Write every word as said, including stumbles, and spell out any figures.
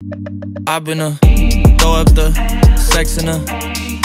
I've been a throw up the sex in a